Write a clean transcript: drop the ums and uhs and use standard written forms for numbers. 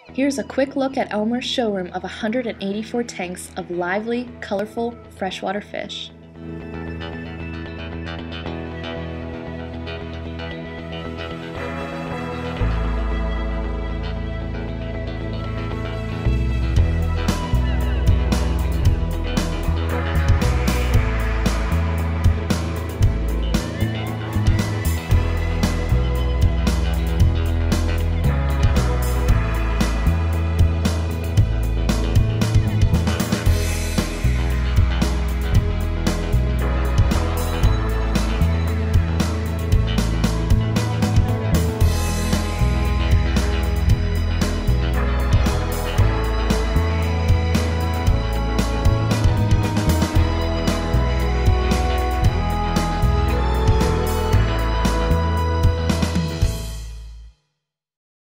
Here's a quick look at Elmer's showroom of 184 tanks of lively, colorful freshwater fish.